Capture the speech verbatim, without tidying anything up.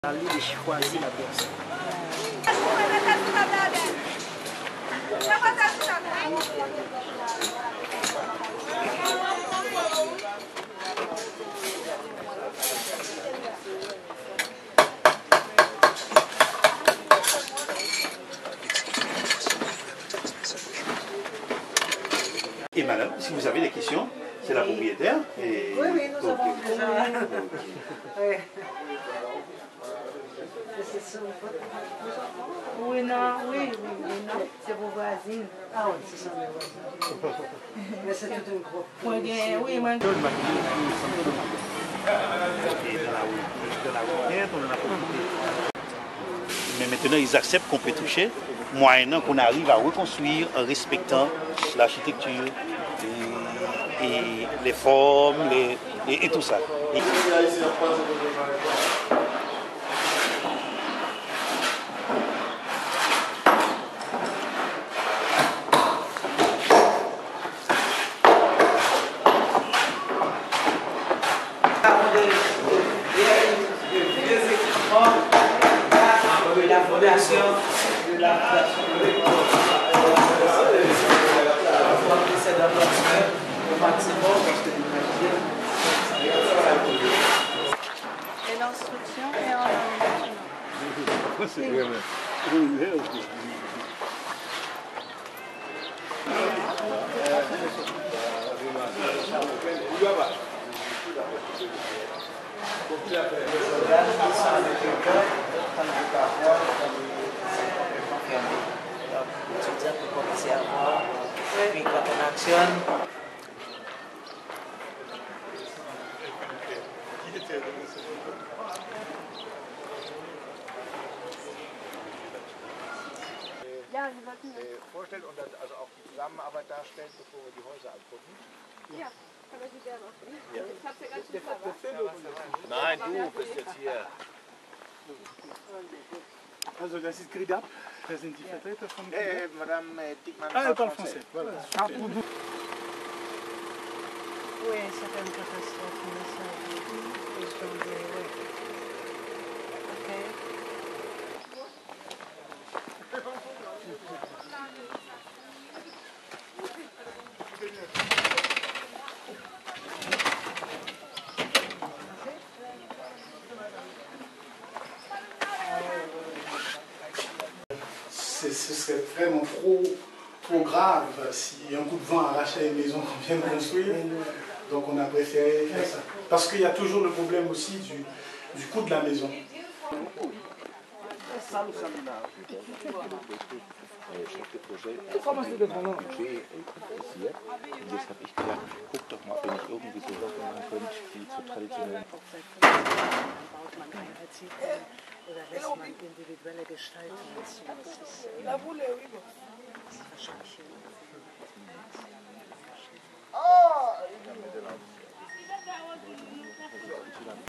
Ali choisi la personne. Et madame, si vous avez des questions, c'est la propriétaire. Et... Oui, oui, nous avons okay. déjà. Oui. Oui, non, oui, oui, oui, non, c'est vos voisines. Ah oui, c'est ça, mes voisines. Mais c'est tout un groupe. Oui, oui, moi. Mais maintenant, ils acceptent qu'on peut toucher, moyennant qu'on arrive à reconstruire en respectant l'architecture et, et les formes les, et, et tout ça. Et... La fondation de la fondation c'est d'approcher au maximum parce que Et l'instruction est en langue. C'est vrai. puis quand on actionne, vorstellen und dann also auch die Zusammenarbeit darstellen, bevor wir die Häuser angucken. Ja, kann ich gerne machen. Ich hab's ja ganz schön. Nein, du bist jetzt hier. Also das ist Gridap, das sind die Vertreter von Gridap. Eh, Madame Dickmann. Ah, elle parle français, voilà. Oui, c'est une catastrophe, mais ça, ils sont des, oui. Ok. Ce serait vraiment trop, trop grave si un coup de vent arrachait une maison qu'on vient de construire. Donc on a préféré faire ça. Parce qu'il y a toujours le problème aussi du, du coût de la maison. Budget interessiert. Und jetzt habe ich gedacht, guck doch mal, wenn ich irgendwie so was machen könnte, wie zu traditionellen. Oder lässt man individuelle Gestaltung dazu? Das ist, äh,